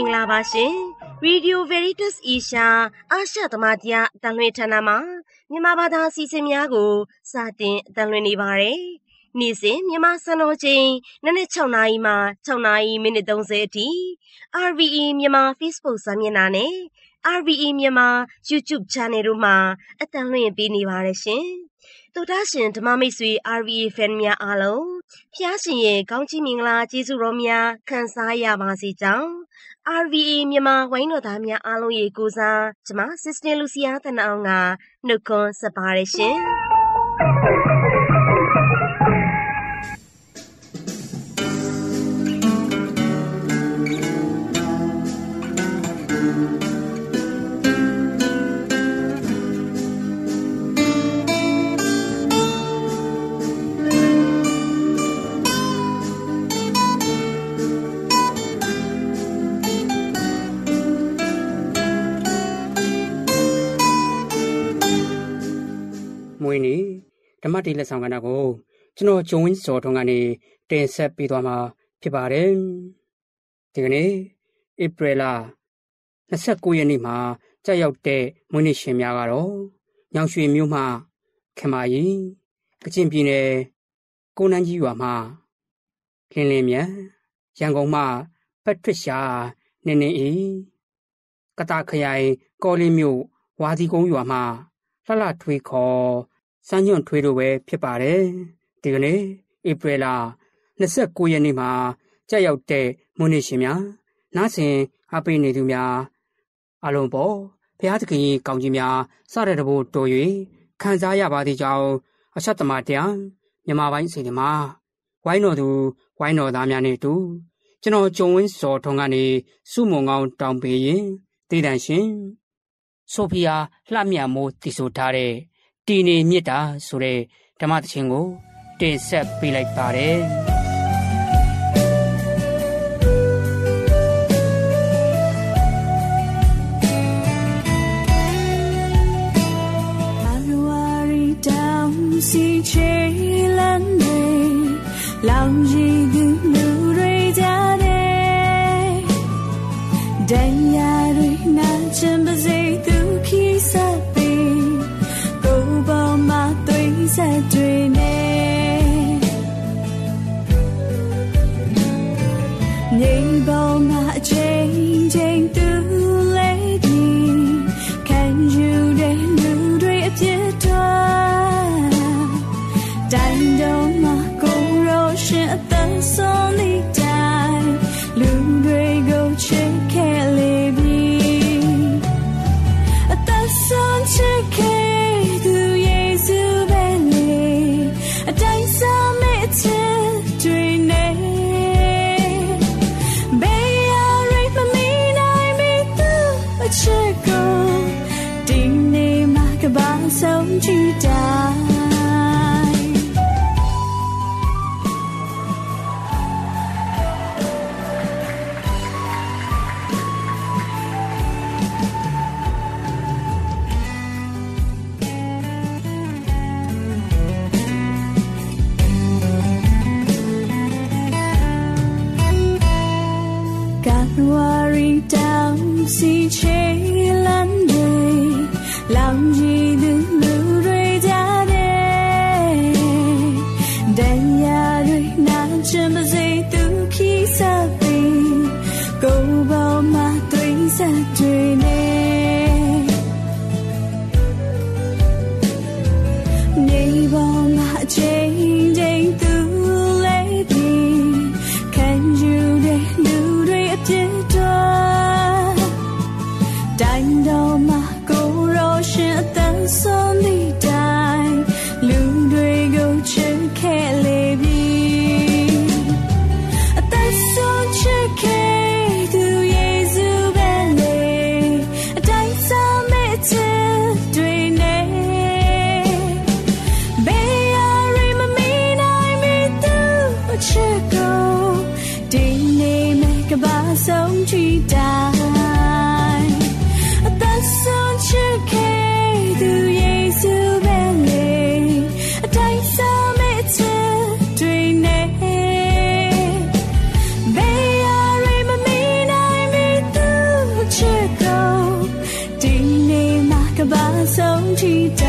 င်္ဂလာပါရှင် Radio Veritas Asia အာရှသမ္မတရားအတန်လွှင့်ဌာနမှာမြန်မာဘာသာအစီအစဉ်များကိုစတင်အတန်လွှင့်နေပါတယ်။နေ့စဉ်မြန်မာစံတော်ချိန်နနက်6နာရီမှ6နာရီမိနစ်30အထိ RVE မြန်မာ Facebook စာမျက်နှာနဲ့ RVE မြန်မာ YouTube Channel တို့မှာအတန်လွှင့်ပေးနေပါတယ်ရှင်။သောတာရှင်ဓမ္မမိတ်ဆွေ RVE Fan များအားလုံးဖျားရှင်ရဲ့ကောင်းချီးမင်္ဂလာကျေးဇူးတော်များခံစားရပါစေကြောင်း RVE မြန်မာဝိုင်းတော်သားများအားလုံးရေကိုစားကျွန်မ Sister Lucia တနအောင်ကနှုတ်ခွန်းဆက်ပါရရှင်မွေးနေ့ဓမ္မတေးလက်ဆောင်ကဏ္ဍကိုကျွန်တော်ဂျုံဝင်းစောထွန်းကနေတင်ဆက်ပေးသွားမှာဖြစ်ပါတယ်ဒီကနေ့ဧပြီလ29ရက်နေ့မှာကြာရောက်တဲ့မွေးနေ့ရှင်များကတော့ညောင်ရွှေမြို့မှခင်မာကြီးကချင်ပြည်နယ်ကိုနန်းကြီးရွာမှလင်းလင်းမြန်ရန်ကုန်မှပက်ထရစ်ရှာနင်းနေဤကတာခရိုင်ကောလင်းမြို့ဝါစီကုန်းရွာမှလှလှထွေးခေါ်စမ်းညွန့်ထွေးတို့ပဲဖြစ်ပါတယ်ဒီကနေ့ဧပြီလ29ရက်နေ့မှာကြာရောက်တဲ့မွေးနေ့ရှင်များနားဆင်အားပေးနေသူများအလုံးပေါ်ဘုရားသခင်ကောင်းကြီးများစတဲ့တဘို့တော်၍ခံစားရပါသည်ကြောင့်အဆက်တမတရားမြန်မာပိုင်းစီစဉ်မှာဝိုင်းတော်သူဝိုင်းတော်သားများနဲ့တူကျွန်တော်ဂျုံဝင်းစောထွန်းကနေစုမုံကောင်းတောင်းပေးရင်တည်တံရှင်ဆိုဖီယာလှမြတ်မိုးတည်ဆိုထားတဲ့တီနေမြစ်တာဆိုတဲ့ဓမ္မသချင်းကိုတင်ဆက်ပေးလိုက်ပါတယ်စီချေလန်းနေလောင်ရည်သူလူတွေကြတဲ့ဒဏ်ရာတွေနာချင်ပါစေသူခီးဆက်ပြီးကိုယ်ပေါ်မှာသွေးဆက်တွေနဲ့နေပေါ်မှာအချိန်ချင်းသူလေးဒီခံယူတဲ့လူတွေအပြစ်တော်တိုင်းတော်မှာကိုရောရှင်အသက်ဆုံးနေတိုင်းလူတွေကိုချစ်ခဲ့လေပြီအသက်ဆုံးချစ်ခဲ့သူယေရှုပဲလေအတိုင်းစားမဲ့အချစ်တွေနဲ့ဘေးရရိတ်မမီနိုင်မီသူအချစ်ကိုဒီနေ့မှာကဘာဆုံးချီတာစီချေလန်းနေလောင်ရည်သူလူတွေကြတဲ့ဒဏ်ရာတွေနာချင်ပါစေသူခီးဆက်ပြီးကိုယ်ပေါ်မှာသွေးဆက်တွေနဲ့နေပေါ်မှာအချိန်ချင်းသူလေးပြီးခံယူတဲ့လူတွေအပြစ်တော်တိုင်းတော်မှာကိုရောရှင်အသက်ဆုံးနေတိုင်းလူတွေကိုချစ်ခဲ့လေပြီအသက်ဆုံးချစ်ခဲ့သူယေရှုပဲလေအတိုင်းစားမဲ့ချစ်တွေနဲ့ဘေးရရိမမီ期待。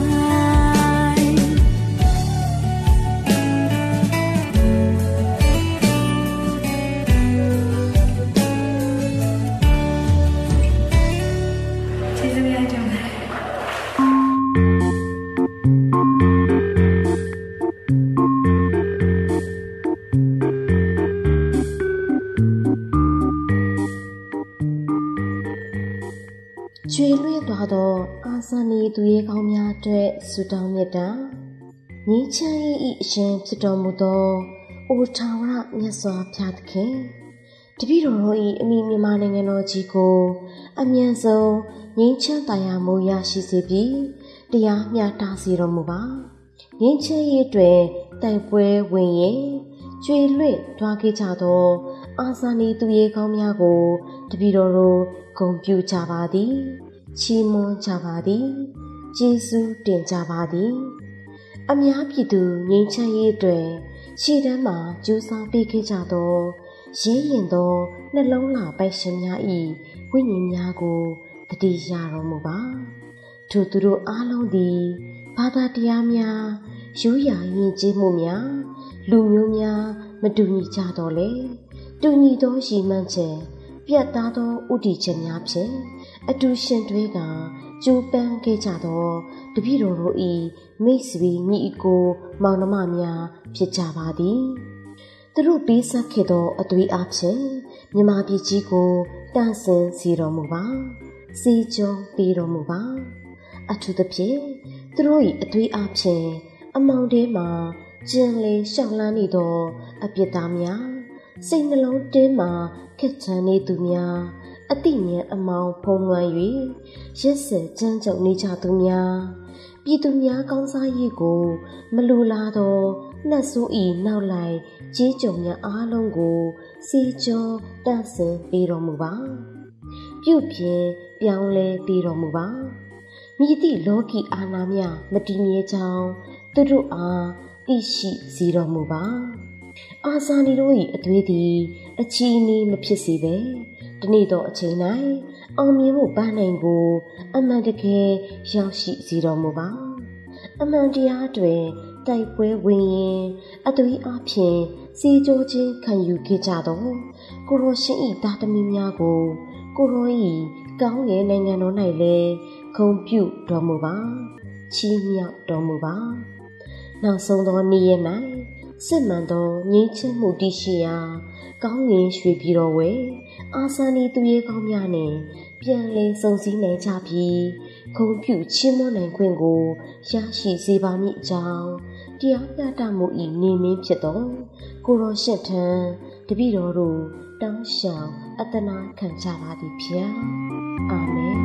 ကျွေလွင့်သွားသောအာဇာနည်သူရဲကောင်းများအတွက်ဆုတောင်းမြတ်တာငြိမ်းချမ်းရေး၏အရှင်ဖြစ်တော်မူသောအိုထာဝရမြတ်စွာဘုရားသခင်တပည့်တော်တို့၏အမိမြန်မာနိုင်ငံတော်ကြီးကိုအမြန်ဆုံးငြိမ်းချမ်းသာယာမှုရရှိစေပြီးတရားမျှတစေတော်မူပါငြိမ်းချမ်းရေးတွင်တိုက်ပွဲဝင်ရင်ကျွေလွင့်သွားခဲ့ကြသောအာဇာနည်သူရဲကောင်းများကိုတပည့်တော်တို့ဂုဏ်ပြုကြပါသည်ချီးမွမ်းကြပါသည်ကျေးဇူးတင်ကြပါသည်အများပြည်သူငြိမ်းချမ်းရေးတွင်ရှေ့တန်းမှာကြိုးစားပေးခဲ့ကြသောရဲရင်သောနှလုံးလာပိုက်ရှင်များ၏ဝိညာဉ်များကိုတတိယတော်မူပါထိုသူတို့အားလုံးသည်ဘာသာတရားများရိုးရာယဉ်ကျေးမှုများလူမျိုးများမတူညီကြတော့လေတူညီသောရည်မှန်းချက်ပြတ်သားသောဥတီချက်များဖြင့်အတူရှင်တွဲကကြိုးပမ်းခဲ့ကြသောတပည့်တော်တို့၏မိတ်ဆွေညီအကိုမောင်နှမများဖြစ်ကြပါသည်သူတို့ပေးဆက်ခဲ့သောအသွေးအားဖြင့်မြမပြည်ကြီးကိုတန့်စင်စေတော်မူပါစေကြုံပေးတော်မူပါအထူးသဖြင့်သူတို့၏အသွေးအားဖြင့်အမောင်ထဲမှကျင်လေလျှောက်လန်းနေသောအပြစ်သားများစိတ်နှလုံးတင်းမှခက်ချမ်းနေသူများအတိဉာဏ်အမောင်ဖုံးလွှမ်း၍ရက်စက်ကြမ်းကြုတ်နေကြသူများပြည်သူများကောင်းစားရေးကိုမလိုလားသောနှက်ဆိုး၏နောက်လိုက်ကြေးကြုံများအားလုံးကိုစီကျော်တန့်စင်ပေးတော်မူပါပြုပြင်ပြောင်းလဲပေးတော်မူပါမြည်သည့်လောကီအာဏာများမတည်မြဲကြောင်းသူတို့အားသိရှိစေတော်မူပါအာဇာနည်တို့၏အသွေးသည်အချီးနှီးမဖြစ်စေပဲဒီနေ့သောအချိန်၌အောင်မြင်မှုပန်းနိုင်ကိုအမှန်တကယ်ရောက်ရှိစေတော်မူပါအမှန်တရားတွင်တိုက်ပွဲဝင်ရင်အသွေးအားဖြင့်စီကြိုးခြင်းခံယူခဲ့ကြသောကိုရောရှင်၏သားသမီးများကိုကိုရော၏ကောင်းငယ်နိုင်ငံတော်၌လည်းဂုဏ်ပြုတော်မူပါချီးမြှောက်တော်မူပါနောက်ဆုံးသောနေ့ရက်၌စစ်မှန်သောငြိမ်းချမ်းမှုတည်ရှိရာကောင်းငင်ရွှေပြည်တော်ဝဲအာဇာနည်သူရဲကောင်းများနှင့်ပြန်လည်စုံစည်းနိုင်ကြပြီးဂုဏ်ပြုချီးမွမ်းနိုင်ခွင့်ကိုရရှိစေပါမည်အကြောင်းတရားမျှတမှု၏နေမင်းဖြစ်သောကိုရောရှင့်ထံတပည့်တော်တို့တောင်းလျှောက်အသနာခံကြပါသည်ဖျားအာမင်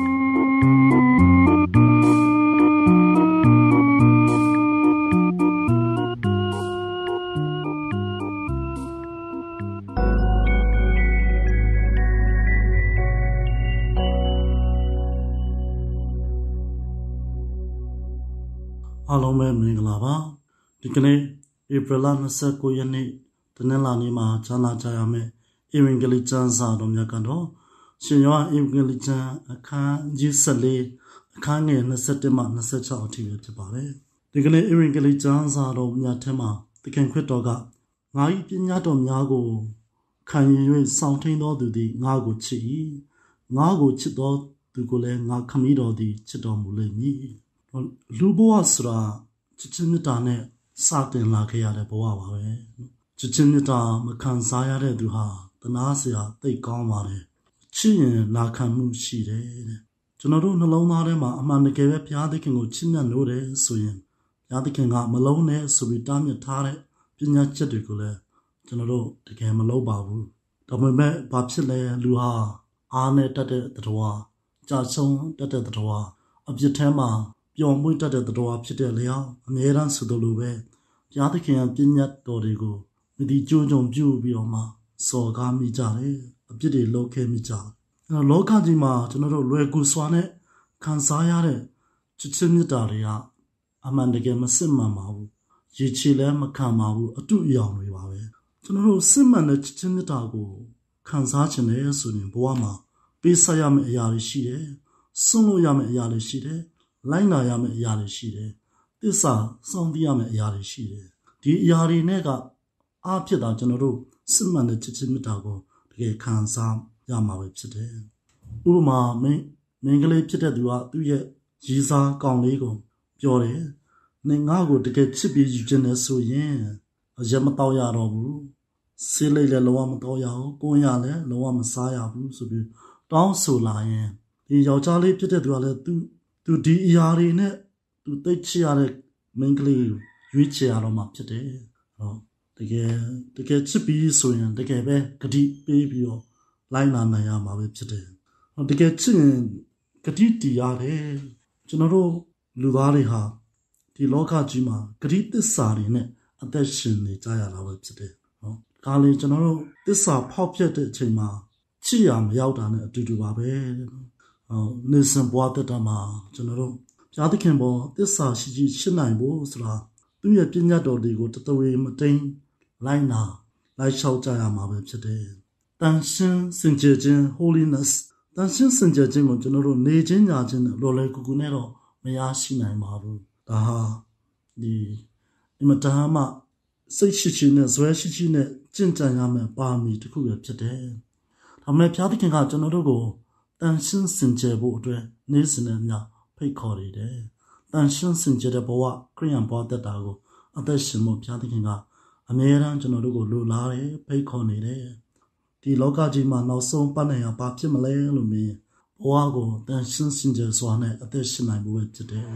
အားလုံးပဲမင်္ဂလာပါဒီကနေ့ဧပြီလ29ရက်နေ့တနင်္လာနေ့မှာကြားနာကြရမယ့်ဧဝံဂေလိကျမ်းစာတော်မြတ်ကတော့ရှင်ယောဟန်ဧဝံဂေလိကျမ်းအခန်းကြီး14အခန်းငယ်21မှ26အထိပဲဖြစ်ပါတယ်ဒီကနေ့ဧဝံဂေလိကျမ်းစာတော်မြတ်ထဲမှာသခင်ခရစ်တော်ကငါ၏ပညာတော်များကိုခံယူ၍ဆောင်ထိန်သောသူသည်ငါကိုချစ်၏ငါကိုချစ်သောသူကိုလည်းငါခမည်းတော်သည်ချစ်တော်မူလိမ့်မည်လူဘဝဆိုတာချစ်ချင်းမေတ္တာနဲ့စတင်လာခဲ့ရတဲ့ဘဝပါပဲချစ်ချင်းမေတ္တာမခံစားရတဲ့သူဟာတနာစရာသိကောင်းပါတယ်ချစ်ရင်နာခံမှုရှိတယ်တဲ့ကျွန်တော်တို့နှလုံးသားထဲမှာအမှန်တကယ်ပဲဘုရားသခင်ကိုချစ်မြတ်လို့တယ်ဆိုရင်ဘုရားသခင်ကမလုံးနဲ့ဆိုပြီးတားမြစ်ထားတဲ့ပညာချက်တွေကိုလည်းကျွန်တော်တို့တကယ်မလုပ်ပါဘူးဒါပေမဲ့ဘာဖြစ်လဲလူဟာအားနဲ့တတ်တဲ့တရားကြာဆုံးတတ်တဲ့တရားအပြစ်ထဲမှာပျော်မွေ့တတ်တဲ့တရားဖြစ်တဲ့လျောက်အမြဲတမ်းဆိုသလိုပဲဘုရားသခင်ရဲ့ပြည့်ညတ်တော်တွေကိုမိဒီကြိုးကြုံပြုပြီးတော့မှစော်ကားမိကြတယ်အပြစ်တွေလုပ်ခဲ့မိကြတယ်အဲတော့လောကကြီးမှာကျွန်တော်တို့လွယ်ကူစွာနဲ့ခံစားရတဲ့ချစ်ချင်းမြတ်တာတွေကအမှန်တကယ်မစစ်မှန်ပါဘူးရည်ချလည်းမခံပါဘူးအတုအယောင်တွေပါပဲကျွန်တော်တို့စစ်မှန်တဲ့ချစ်ချင်းမြတ်တာကိုခံစားခြင်းနဲ့ဆိုရင်ဘဝမှာပေးဆက်ရမယ့်အရာတွေရှိတယ်စွန့်လို့ရမယ့်အရာတွေရှိတယ်လိုက်နာရမယ့်အရာတွေရှိတယ်သစ္စာစောင့်တည်ရမယ့်အရာတွေရှိတယ်ဒီအရာတွေနဲ့ကအားဖြစ်တာကျွန်တော်တို့စစ်မှန်တဲ့ချစ်ချင်းမေတ္တာကိုတကယ်ခံစားရမှာပဲဖြစ်တယ်ဥပမာမင်းကလေးဖြစ်တဲ့သူကသူ့ရဲ့ရည်စားကောင်လေးကိုပြောတယ်နင်ငါ့ကိုတကယ်ချစ်ပြီးယူခြင်းနဲ့ဆိုရင်အရက်မတော့ရတော့ဘူးဆေးလိပ်လည်းလောမတော့ရဘူးကိုယ်ရလည်းလောမစားရဘူးဆိုပြီးတောင်းဆိုလာရင်ဒီယောက်ျားလေးဖြစ်တဲ့သူကလည်းသူဒီအရာတွေနဲ့သူသိချရတဲ့မင်းကလေးကိုရွေးချယ်ရတော့မှဖြစ်တယ်ဟုတ်တကယ်ချစ်ပြီးဆိုရင်တကယ်ပဲဂတိပေးပြီးတော့လိုက်နာနိုင်ရမှာပဲဖြစ်တယ်ဟုတ်တကယ်ချစ်ရင်ဂတိတည်ရတယ်ကျွန်တော်တို့လူသားတွေဟာဒီလောကကြီးမှာဂတိသစ္စာတွေနဲ့အသက်ရှင်နေကြရတာပဲဖြစ်တယ်နော်ဒါလည်းကျွန်တော်တို့သစ္စာဖောက်ဖျက်တဲ့အချိန်မှာချစ်ရမရောက်တာနဲ့အတူတူပါပဲနေစံဘွားတတမှာကျွန်တော်တို့ဘုရားသခင်ပေါ်သစ္စာရှိရှိရှင်းနိုင်ဖို့ဆိုတာသူ့ရဲ့ပညာတော်တွေကိုတသွေးမတိန်လိုက်နာလိုက်လျှောက်ကြရမှာပဲဖြစ်တယ်တန်ရှင်းစင်ကြယ်ခြင်း holiness တန်ရှင်းစင်ကြယ်ခြင်းကိုကျွန်တော်တို့နေခြင်းညာခြင်းနဲ့လော်လဲကူကူနဲ့တော့မရရှိနိုင်ပါဘူးဒါဟာဒီအမတန်မှစိတ်ရှိရှိနဲ့ဇွဲရှိရှိနဲ့ကြင်ကြံရမယ်ပါမီတစ်ခုပဲဖြစ်တယ်ဒါမဲ့ဘုရားသခင်ကကျွန်တော်တို့ကိုတန်ရှင်းစင်ကြယ်ဖို့အတွက်နေ့စဉ်နဲ့ညဖိတ်ခေါ်နေတယ်တန်ရှင်းစင်ကြယ်တဲ့ဘဝခရိယန်ဘဝတက်တာကိုအသက်ရှင်ဖို့ဘုရားသခင်ကအမြဲတမ်းကျွန်တော်တို့ကိုလိုလားတယ်ဖိတ်ခေါ်နေတယ်ဒီလောကကြီးမှာနောက်ဆုံးပတ်နိုင်ရပါဖြစ်မလဲလို့မြင်ဘဝကိုတန်ရှင်းစင်ကြယ်စွာနဲ့အသက်ရှင်နိုင်ဖို့ပဲဖြစ်တယ်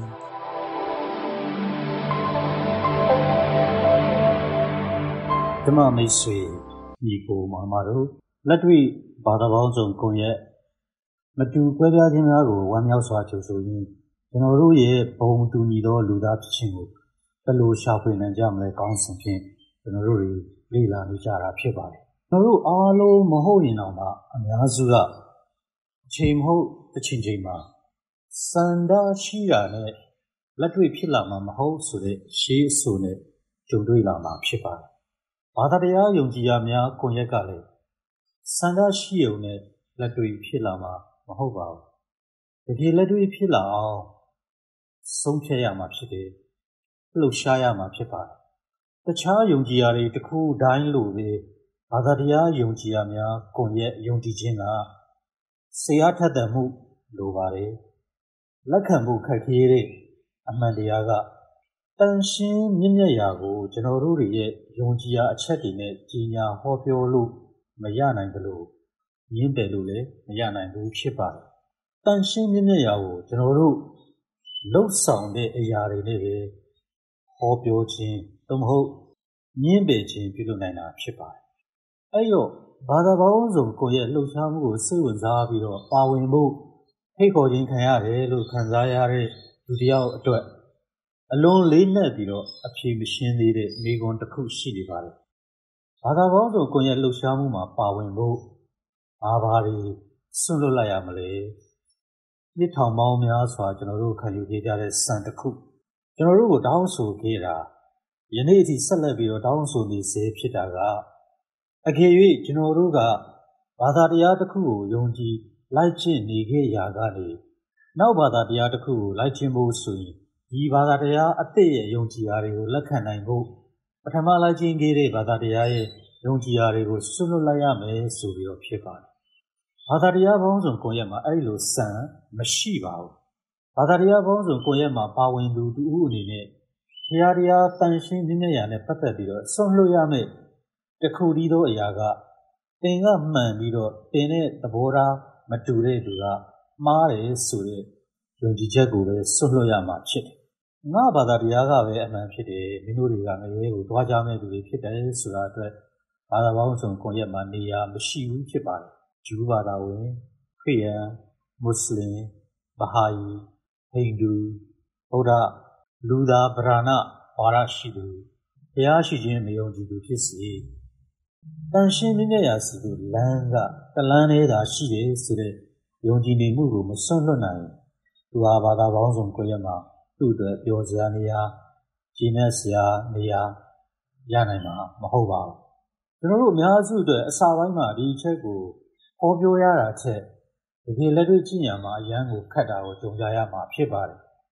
ဓမ္မမိတ်ဆွေညီကိုမောင်မတို့လက်တွေ့ဘာသာပေါင်းစုံကွန်ရက်မတူကွဲပြားခြင်းများကိုဝမ်းမြောက်စွာကြိုဆိုရင်းကျွန်တော်တို့ရဲ့ဘုံတူညီသောလူသားဖြစ်ခြင်းကိုဘယ်လိုရှာဖွေနိုင်ကြမလဲကောင်းစဉ်ဖြင့်ကျွန်တော်တို့တွေလေ့လာနေကြတာဖြစ်ပါတယ်ကျွန်တော်တို့အားလုံးမဟုတ်ရင်တော့မှအများစုကအချိန်မဟုတ်တစ်ချိန်မှာစန္ဒရှိတာနဲ့လက်တွေ့ဖြစ်လာမှာမဟုတ်ဆိုတဲ့ရှေးအဆိုနဲ့ကြုံတွေ့လာမှာဖြစ်ပါတယ်ဘာသာတရားယုံကြည်ရာများကွန်ရက်ကလည်းစန္ဒရှိုံနဲ့လက်တွေ့ဖြစ်လာမှာမဟုတ်ပါဘူးတကယ်လက်တွေ့ဖြစ်လာအောင်ဆုံးဖြတ်ရမှာဖြစ်တယ်လှုပ်ရှားရမှာဖြစ်ပါတယ်တခြားယုံကြည်ရာတွေတစ်ခုတိုင်းလိုပဲဘာသာတရားယုံကြည်ရာများကွန်ရက်ယုံကြည်ခြင်းကစိတ်အားထက်သန်မှုလိုပါတယ်လက်ခံမှုခက်ခဲတဲ့အမှန်တရားကတန်ရှင်းမြင့်မြတ်ရာကိုကျွန်တော်တို့ရဲ့ယုံကြည်ရာအချက်တွေနဲ့ကြီးညာဟောပြောလို့မရနိုင်သလိုရင်းပယ်လို့လည်းမရနိုင်ဘူးဖြစ်ပါတယ်တန်ရှင်းမြင့်မြတ်ရာကိုကျွန်တော်တို့လှုပ်ဆောင်တဲ့အရာတွေနဲ့ပဲဟောပြောခြင်းသို့မဟုတ်ရင်းပယ်ခြင်းပြုလုပ်နိုင်တာဖြစ်ပါတယ်အဲ့တော့ဘာသာပေါင်းစုံကိုယ့်ရဲ့လှုပ်ရှားမှုကိုစိတ်ဝင်စားပြီးတော့ပါဝင်ဖို့ဖိတ်ခေါ်ခြင်းခံရတယ်လို့ခံစားရတဲ့လူတစ်ယောက်အတွက်အလွန်လေးနက်ပြီးတော့အဖြေမရှင်းသေးတဲ့မိဂွန်းတစ်ခုရှိနေပါတယ်ဘာသာပေါင်းစုံကိုယ့်ရဲ့လှုပ်ရှားမှုမှာပါဝင်ဖို့ဘာတွေဆွန့်လွတ်လိုက်ရမလဲနှစ်ထောင်ပေါင်းများစွာကျွန်တော်တို့ခံယူခဲ့ကြတဲ့စံတစ်ခုကျွန်တော်တို့ကိုတောင်းဆိုခဲ့တာယနေ့အထိဆက်လက်ပြီးတော့တောင်းဆိုနေစေဖြစ်တာကအကယ်၍ကျွန်တော်တို့ကဘာသာတရားတစ်ခုကိုယုံကြည်လိုက်ကျင့်နေခဲ့ရာကနေနောက်ဘာသာတရားတစ်ခုကိုလိုက်ကျင့်ဖို့ဆိုရင်ဒီဘာသာတရားအသစ်ရဲ့ယုံကြည်ရာတွေကိုလက်ခံနိုင်ဖို့ပထမလိုက်ကျင့်ခဲ့တဲ့ဘာသာတရားရဲ့ယုံကြည်ရာတွေကိုဆွတ်လွတ်လိုက်ရမယ်ဆိုပြီးတော့ဖြစ်ပါတယ်။ဘာသာတရားပေါင်းစုံကွန်ရက်မှာအဲ့လိုစံမရှိပါဘူး။ဘာသာတရားပေါင်းစုံကွန်ရက်မှာပါဝင်သူတူဦးအနေနဲ့တရားတန်ရှင်းမြင့်မြတ်ရာနဲ့ပတ်သက်ပြီးတော့ဆွတ်လွတ်ရမယ်တခုတည်းသောအရာကသင်ကမှန်ပြီးတော့သင်တဲ့သဘောထားမတူတဲ့သူကမှားတယ်ဆိုတဲ့ယုံကြည်ချက်ကိုပဲဆွတ်လွတ်ရမှာဖြစ်တယ်။ငါဘာသာတရားကပဲအမှန်ဖြစ်တယ်မင်းတို့တွေကငရဲကိုတွားကြမဲ့သူတွေဖြစ်တယ်ဆိုတာအတွက်ဘာသာပေါင်းစုံကွန်ရက်မှာနေရာမရှိဘူးဖြစ်ပါတယ်။ဂျူးဘာသာဝင်ခရစ်ယာန်မွတ်စလင်ဗဟာယီဟိန္ဒူဗုဒ္ဓလူသားဗရာဏဝါဒရှိသူဘုရားရှိခြင်းမယုံကြည်သူဖြစ်စေတန်ရှင်းမြင့်မြတ်ရာစီကိုလမ်းကတလန်းလေးသာရှိတယ်ဆိုတဲ့ယုံကြည်နေမှုကိုမဆွန့်လွတ်နိုင်သူဟာဘာသာပေါင်းစုံကွန်ရက်မှာသူ့အတွက်ပြောစရာနေရာကြီးနဲ့စရာနေရာရနိုင်မှာမဟုတ်ပါဘူးကျွန်တော်တို့အများစုအတွက်အစာပိုင်းမှာဒီအချက်ကိုဟောပြောရတာချက်တကယ်လက်တွေ့ကြည့်ရမှာအရန်ကိုခတ်တာကိုကြုံကြရမှာဖြစ်ပါတယ်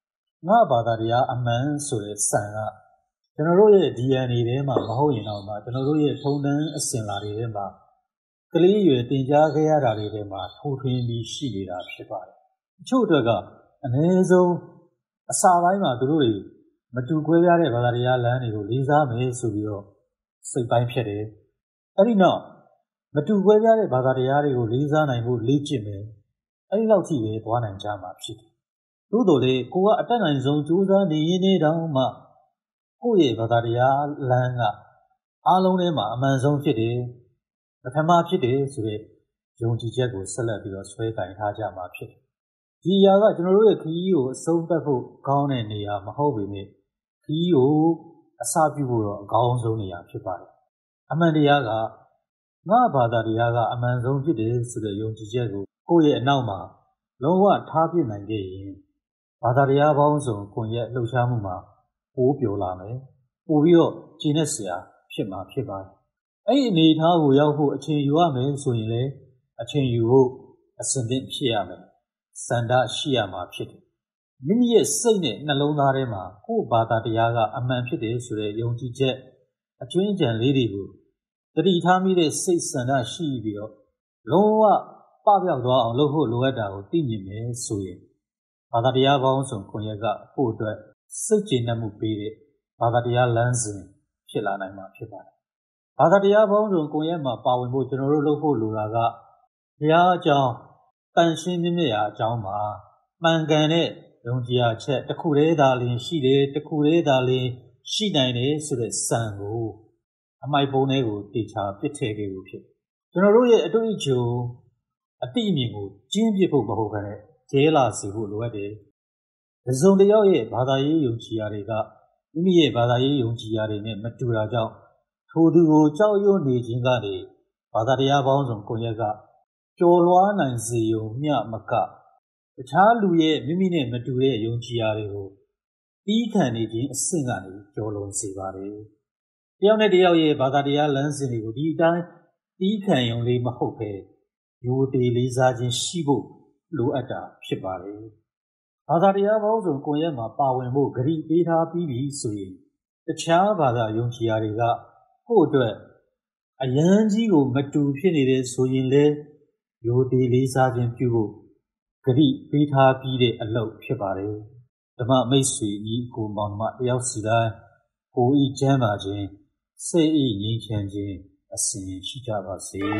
ငါဘာသာတရားအမှန်ဆိုတဲ့ဆန်ကကျွန်တော်တို့ရဲ့ DNA ထဲမှာမဟုတ်ရင်တော့ကျွန်တော်တို့ရဲ့ထုံတန်းအစဉ်လာတွေထဲမှာကလေးရွယ်တင်ကြားခဲ့ရတာတွေထဲမှာထိုးထွင်းပြီးရှိနေတာဖြစ်ပါတယ်အချို့အတွက်ကအနည်းဆုံးအစာပိုင်းမှာသူတို့တွေမတူကွဲပြားတဲ့ဘာသာတရားလမ်းတွေကိုလေးစားမယ်ဆိုပြီးတော့စိတ်ပိုင်းဖြစ်တယ်အဲ့ဒီနောက်မတူကွဲပြားတဲ့ဘာသာတရားတွေကိုလေးစားနိုင်ဖို့လေ့ကျင့်မယ်အဲ့ဒီလောက်ထိပဲသွားနိုင်ကြမှာဖြစ်တယ်သို့တော်လေကိုကအတက်နိုင်ဆုံးကြိုးစားနေရင်းနေတောင်မှကိုယ့်ရဲ့ဘာသာတရားလမ်းကအားလုံးထဲမှာအမှန်ဆုံးဖြစ်တယ်ပထမဖြစ်တယ်ဆိုတဲ့ယုံကြည်ချက်ကိုဆက်လက်ပြီးတော့ဆွဲကင်ထားကြမှာဖြစ်တယ်ဒီအရာကကျွန်တော်တို့ရဲ့ခရီးကိုအဆုံးသတ်ဖို့ကောင်းတဲ့နေရာမဟုတ်ပေမဲ့ခရီးကိုအစပြုဖို့တော့အကောင်းဆုံးနေရာဖြစ်ပါတယ်အမှန်တရားကငါဘာသာတရားကအမှန်ဆုံးဖြစ်တယ်ဆိုတဲ့ယုံကြည်ချက်ကိုကိုယ့်ရဲ့အနောက်မှာလုံးဝထားပြနိုင်ခဲ့ရင်ဘာသာတရားပေါင်းစုံကွန်ရက်လှုပ်ရှားမှုမှာပိုးပြောလာမယ်ပို့ပြီးတော့ကျင့်တဲ့ဆရာဖြစ်မှာဖြစ်ပါတယ်အဲ့ဒီအနေအထားကိုရောက်ဖို့အချိန်ယူရမယ်ဆိုရင်လည်းအချိန်ယူဖို့အစဉ်သင့်ဖြစ်ရမယ်စန္ဒရှိရမှာဖြစ်တယ်မိမိရဲ့စိတ်နဲ့နှလုံးသားထဲမှာကိုယ့်ဘာသာတရားကအမှန်ဖြစ်တယ်ဆိုတဲ့ယုံကြည်ချက်အကျွင်းအကြံလေးတွေကိုတတိထားမိတဲ့စိတ်စန္ဒရှိပြီးတော့လုံးဝပပျောက်သွားအောင်လုပ်ဖို့လိုအပ်တာကိုသိမြင်မယ်ဆိုရင်ဘာသာတရားပေါင်းစုံခွန်ရက်ကကိုယ့်အတွက်စိတ်ကျေနပ်မှုပေးတဲ့ဘာသာတရားလမ်းစဉ်ဖြစ်လာနိုင်မှာဖြစ်ပါတယ်ဘာသာတရားပေါင်းစုံကိုယ့်ရဲ့မှာပါဝင်ဖို့ကျွန်တော်တို့လုပ်ဖို့လိုတာကဘုရားအကြောင်းတန်ရှင်းမြင့်ရာအကြောင်းမှာမှန်ကန်တဲ့ယုံကြည်ရာချက်တစ်ခုတည်းသာလျှင်ရှိတယ်တစ်ခုတည်းသာလျှင်ရှိနိုင်တယ်ဆိုတဲ့စံကိုအမိုက်ပုံးတွေကိုတေချာပစ်ထည့်ခဲ့ဖို့ဖြစ်ကျွန်တော်တို့ရဲ့အတွေ့အကြုံအတိအမြင်ကိုကျင်းပဖို့မဟုတ်ဘဲနဲ့ကျဲလာစေဖို့လိုအပ်တယ်။တစ်စုံတစ်ယောက်ရဲ့ဘာသာရေးယုံကြည်ရာတွေကမိမိရဲ့ဘာသာရေးယုံကြည်ရာတွေနဲ့မတူတာကြောင့်ထိုသူကိုကြောက်ရွံ့နေခြင်းကနေဘာသာတရားပေါင်းစုံကွန်ရက်ကကျော်လွှားနိုင်စေုံမျှမကတခြားလူရဲ့မိမိနဲ့မတူတဲ့ယုံကြည်ရာတွေကိုပြီးခံနေခြင်းအဆင့်ကနေကျော်လွန်စေပါတယ်။တယောက်နဲ့တယောက်ရဲ့ဘာသာတရားလမ်းစဉ်တွေကိုဒီအတိုင်းပြီးခံရုံလေးမဟုတ်ပဲရိုသေလေးစားခြင်းရှိဖို့လိုအပ်တာဖြစ်ပါတယ်။ဘာသာတရားပေါင်းစုံကွန်ရက်မှာပါဝင်ဖို့ဂရုပေးထားပြီးပြီဆိုရင်တခြားဘာသာယုံကြည်ရာတွေကကိုယ့်အတွက်အရန်ကြီးကိုမတူဖြစ်နေတဲ့ဆိုရင်လေရိုသေလေးစားခြင်းပြုဖို့ဂရုပေးထားပြီးတဲ့အလုပ်ဖြစ်ပါတယ်။ဓမ္မမိတ်ဆွေညီကိုမောင်နှမတယောက်စီတိုင်းကိုယ်ဤချမ်းသာခြင်းစိတ်ဤငြိမ်းချမ်းခြင်းအစဉ်ရှိကြပါစေ။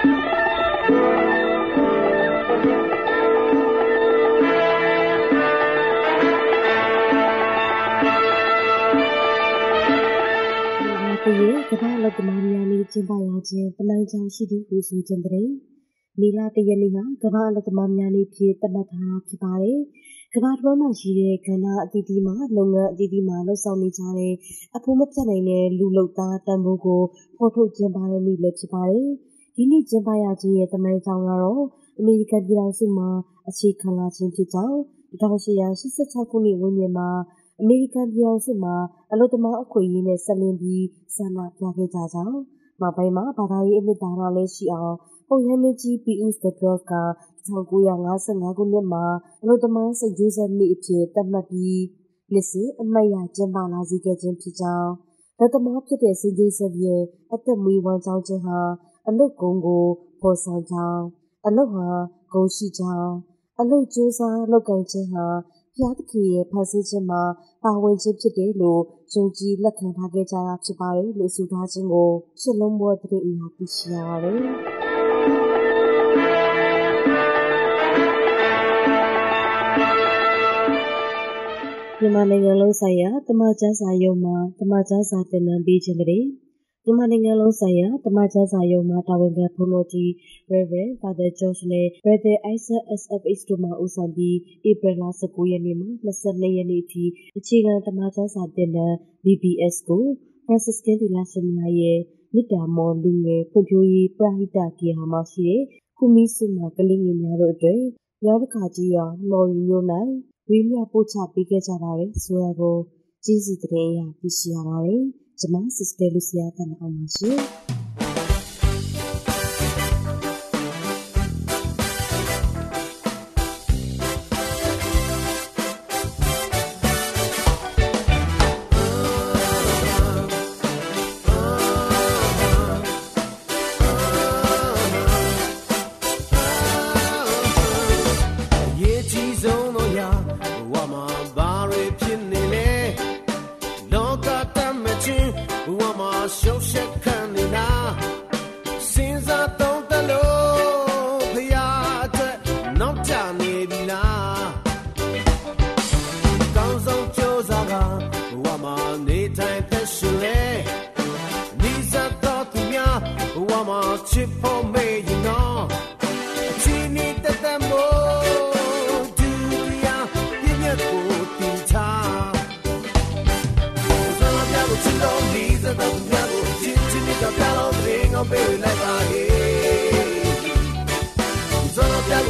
ကိုရဲ့ကမ္ဘာလက်သမားများနေ့ကျင်းပရခြင်းတမိုင်းကြောင်ရှိသည့်ဟူဆိုခြင်းတဲ့မေလတရနေ့ဟာကမ္ဘာလက်သမားများနေ့ဖြစ်သတ်မှတ်ထားဖြစ်ပါတယ်။ကမ္ဘာတစ်ဝန်းမှာရှိတဲ့ကဏ္ဍအသီးသီးမှာလုပ်ငန်းအသီးသီးမှာလှုပ်ဆောင်နေကြတဲ့အဖို့မပြတ်နိုင်တဲ့လူလုပ်သားတန်ဖိုးကိုဖော်ထုတ်ကျင်းပတဲ့နေ့လည်းဖြစ်ပါတယ်။ဒီနေ့ကျင်းပရခြင်းရဲ့တမိုင်းကြောင်ကတော့အမေရိကန်ပြည်ထောင်စုမှာအခြေခံလာခြင်းဖြစ်ကြောင်း1886ခုနှစ်ဝန်းကျင်မှာအမေရိကန်ပြည်ထောင်စုမှာအလုပ်သမားအခွင့်အရေးနဲ့ဆက်လင်းပြီးဆန္ဒပြခဲ့ကြကြောင်းနောက်ပိုင်းမှာဘာသာရေးအနှစ်သာရလည်းရှိအောင်ပုပ်ရဟန်းမင်းကြီးပီဥစ် the 12 က1955ခုနှစ်မှာအလုပ်သမားစိတ်ကြိုးစားနေ့အဖြစ်သတ်မှတ်ပြီးနှစ်စဉ်အမှတ်ရကျင်းပလာစေခဲ့ခြင်းဖြစ်ကြောင်းလက်သမားဖြစ်တဲ့စိတ်ကြိုးစားရဲ့အသက်မွေးဝမ်းကြောင်းခြင်းဟာအလုပ်ကုန်းကိုပေါ်ဆောင်ကြောင်းအလုပ်ဟာဂုဏ်ရှိကြောင်းအလုပ်ကြိုးစားလုပ်ကိုင်ခြင်းဟာဘုရားသခင်ရဲ့ဖန်ဆင်းခြင်းမှာပါဝင်ခြင်းဖြစ်တယ်လို့ယုံကြည်လက်ခံထားခဲ့ကြတာဖြစ်ပါတယ်လို့ဆိုထားခြင်းကိုရှစ်လုံးဘောတရေအရာသိရှိရပါတယ်။မြန်မာနိုင်ငံလုံးဆိုင်ရာတမန်ကျမ်းစာရုံးမှာတမန်ကျမ်းစာသင်တန်းပေးခြင်းတဲ့မြန်မာနိုင်ငံလုံးဆိုင်ရာတမန်ကျမ်းစာရုံးမှာတာဝန်ခံဘုန်းတော်ကြီး Reverend Father George နဲ့ Brother Isaac SFH တို့မှဦးဆောင်ပြီးဧပြီလ19ရက်နေ့မှ22ရက်နေ့အထိအခြေခံတမန်ကျမ်းစာသင်တန်း BBS ကို Franciscan သီလရှင်များရဲ့မေတ္တာမော်လူငယ်ဖွံ့ဖြိုးရေးပရဟိတကေဟာမှာရှိတဲ့ကုမီစုမှာကလေးငယ်များတို့အတွက်ရောက်တစ်ခါကြီးရွာမော်ရီမျိုး၌ဝေမျှပို့ချပေးခဲ့ကြပါတယ်ဆိုတာကိုကျေးဇူးတင်ရသိရှိရပါတယ်။ကျွန်မ Sister Lucia တန်အောင်ပါရှင်။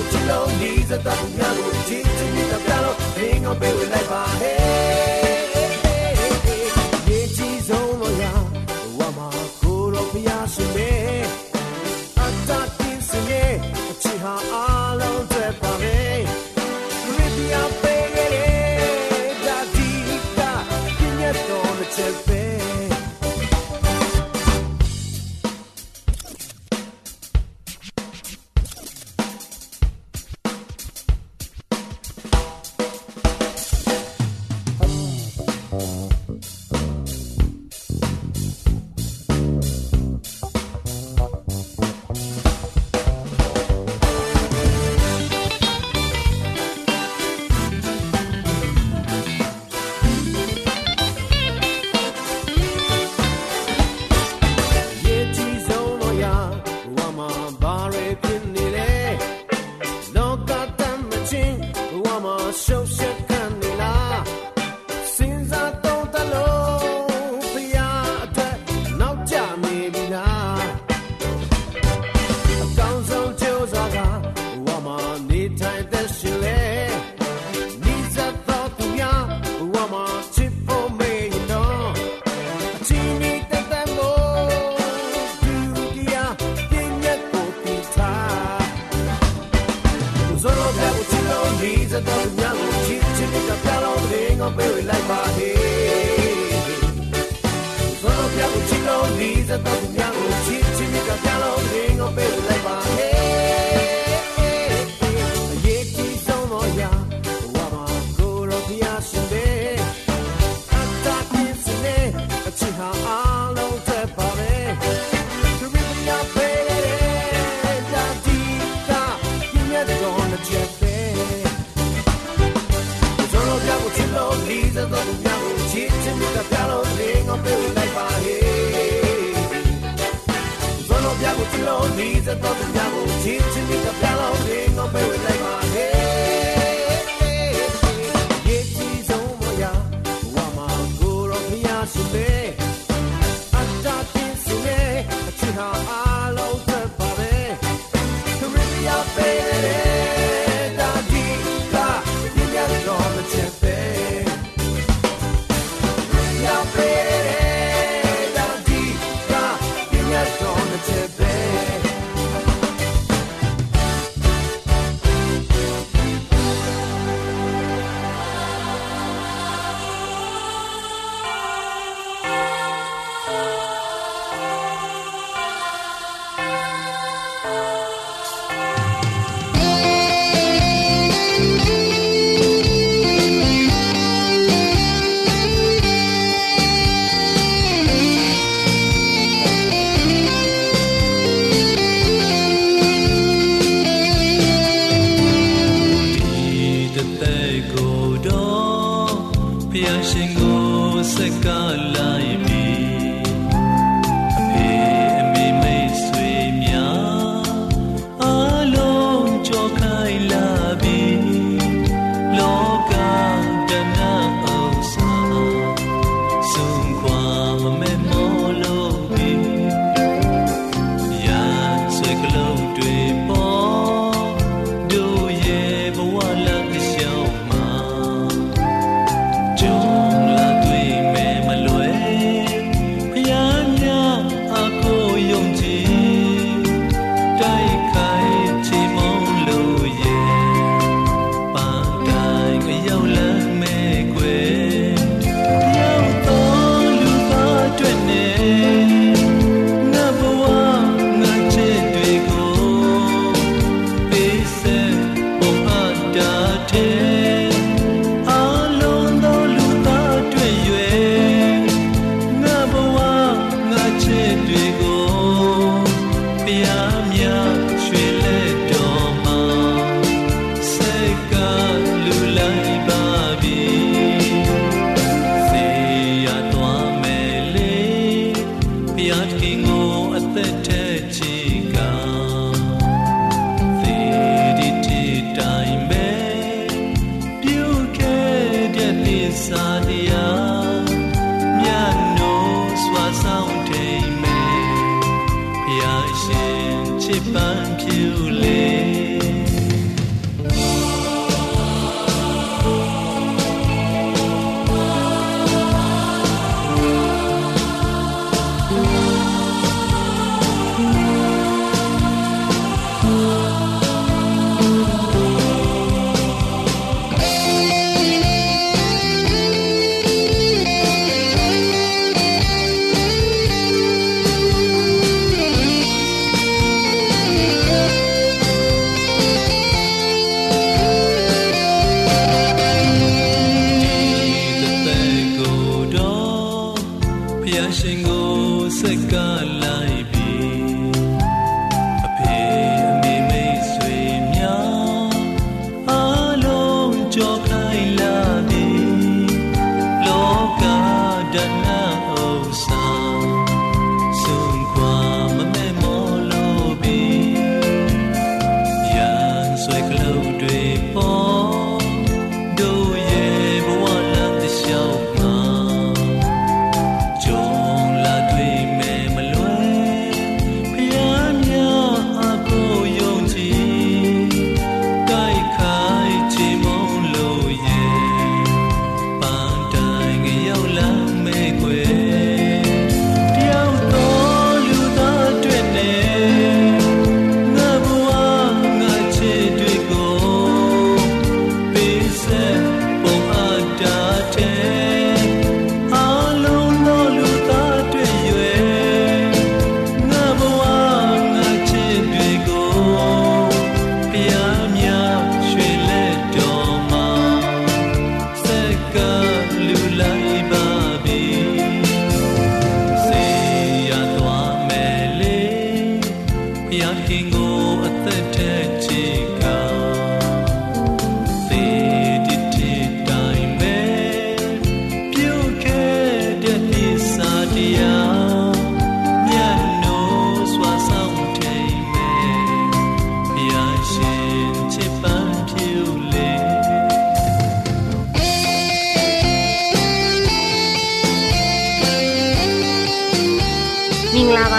ချစ်လို့ဒီစတဲ့သူများကိုချစ်ချင်တဲ့ပြလို့သင်ကိုပေးလိုက်ပါဟဲ့ရေကြီးဆုံးလို့ရဝါမကိုတော့ဖျားရှင်နေအတတ်တင်စနေအချစ်ဟာအားလုံးတွေပါပဲရစ်ပြပေးခဲ့တဲ့ဒါဒီကပြည့်ရတော့တဲ့ချက်ပဲ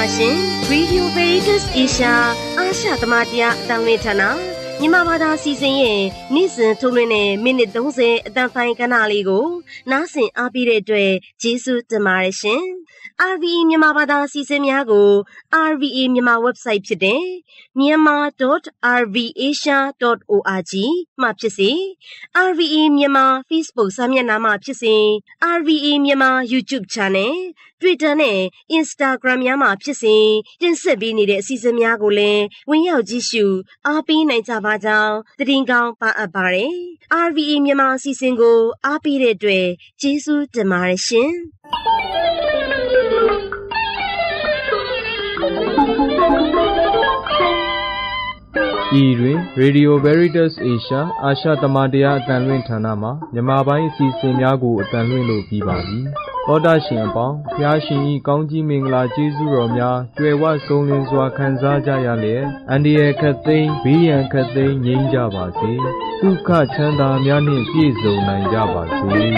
ရှင် Radio Veritas Asia အာရှသမารတရားအတန်လွင့်ဌာနမြန်မာဘာသာစီစဉ်ရဲ့နေ့စဉ်ထုတ်လွှင့်တဲ့မိနစ်30အတန်ဖိုင်ကဏ္ဍလေးကိုနားဆင်အားပေးတဲ့အတွက်ကျေးဇူးတင်ပါတယ်ရှင်။ RVA မြန်မာဘာသာစီစဉ်များကို RVA မြန်မာ website ဖြစ်တဲ့ myanmar.rvasia.org မှာဖြစ်စေ RVA မြန်မာ Facebook စာမျက်နှာမှာဖြစ်စေ RVA မြန်မာ YouTube Channel Twitter နဲ့ Instagram များမှာဖြစ်စေတင်ဆက်ပေးနေတဲ့အစီအစဉ်များကိုလည်းဝင်ရောက်ကြည့်ရှုအားပေးနိုင်ကြပါကြောင်းသတင်းကောင်းပါအပ်ပါတယ်။ RVA မြန်မာအစီအစဉ်ကိုအားပေးတဲ့အတွက်ကျေးဇူးတင်ပါတယ်ရှင်။ဤတွင် Radio Veritas Asia အာရှသမารတရားအတန်လွင့်ဌာနမှမြန်မာပိုင်းအစီအစဉ်များကိုအတန်လွင့်လို့ပြီးပါပြီ။သောတာရှင်အပေါင်းဖျားရှင်ဤကောင်းကြီးမင်္ဂလာကျေးဇူးတော်များကြွယ်ဝဆုံးလင်းစွာခံစားကြရလျက်အန္တရာယ်ခတ်သိမ်းဘေးရန်ခတ်သိမ်းငြိမ်းကြပါစေ။ဒုက္ခချမ်းသာများနှင့်ပြည့်စုံနိုင်ကြပါစေ။